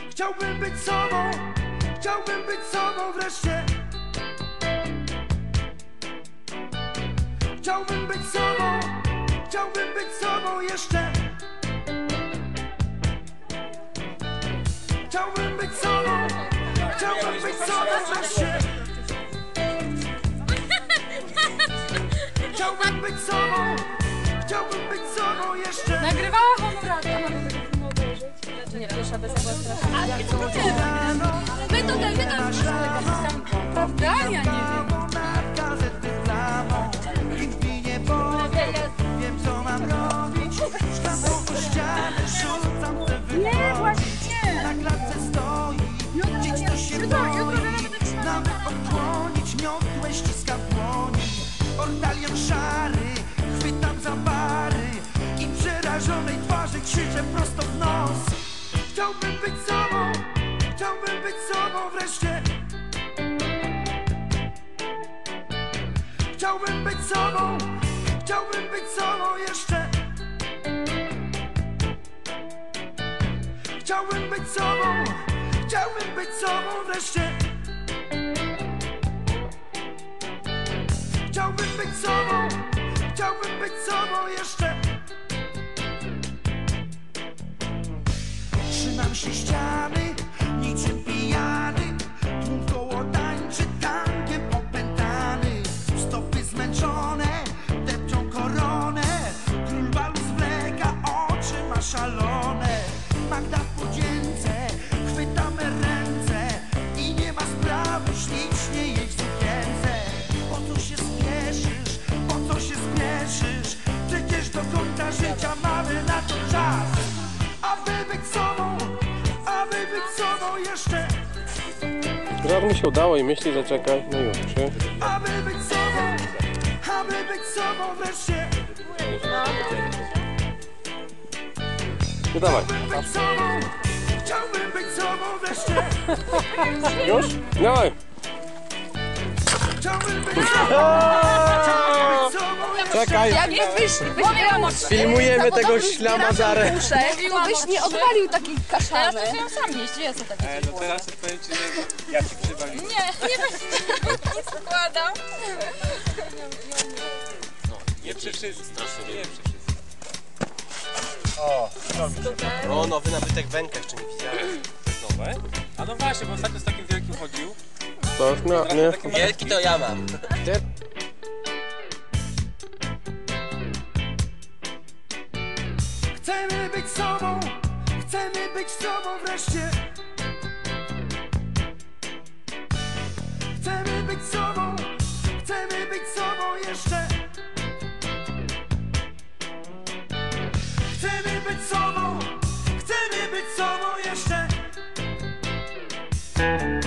Chciałbym być sobą, chciałbym być sobą wreszcie. Chciałbym być sobą, chciałbym być sobą jeszcze. Chciałbym być sobą, chciałbym być sobą wreszcie. Chciałbym być sobą, chciałbym być sobą jeszcze. Nagrywała honoracja, mogę tego filmu odłożyć? Nie, pierwsza wersja była straszna. Ale to my to prawda? Ja nie wiem. Nie, właśnie. Na klatce stoi, gdzieś to się boi. Nawet odkłonić miotłę ściska w dłoni. Ortalion szary, chwytam za bary i przerażonej twarzy krzyczę prosto w nos. Chciałbym być sobą, chciałbym być sobą wreszcie. Chciałbym być sobą, chciałbym być sobą jeszcze. Chciałbym być sobą, chciałbym być sobą wreszcie. Chciałbym być sobą, chciałbym być sobą jeszcze. Trzymam się ściany, niczym pijany. Tłum koło tańczy, tankiem opętany. Stopy zmęczone, depczą koronę. Król balu zwleka, oczy ma szalone. Magda w podzięce, chwytamy ręce i nie ma sprawy, ślicznie jej w sukience. Po co się spieszysz, po co się spieszysz? Przecież do końca życia mamy na to czas. Aby być sobą, aby być sobą jeszcze. Prawie mi się udało i myśli, że czekaj, no już, trzy. Aby być sobą, aby być sobą wreszcie. No dawaj. Chciałbym być sobą, chciałbym być sobą wreszcie. Już? Dawaj. Chciałbym być sobą, chciałbym być sobą jeszcze. Czekaj. Jakbyś Filmujemy tego ślamazarę. to byś nie odwalił takiej kaszany. Teraz to sam nieść, ja co takie No teraz powiem ci, że ja ci przywaliłem. Nie będę nie składał. Nie przy wszystkich. Nie przy wszystkich. O, nowy nabytek węgla, jeszcze nie widziałem. To jest nowe? A no właśnie, bo ostatnio z takim wielkim chodził. To już miał, nie? Wielki to ja mam. Chcemy być sobą, chcemy być sobą wreszcie. Chcemy być sobą, chcemy być sobą jeszcze. Chcemy być sobą, chcemy być sobą jeszcze.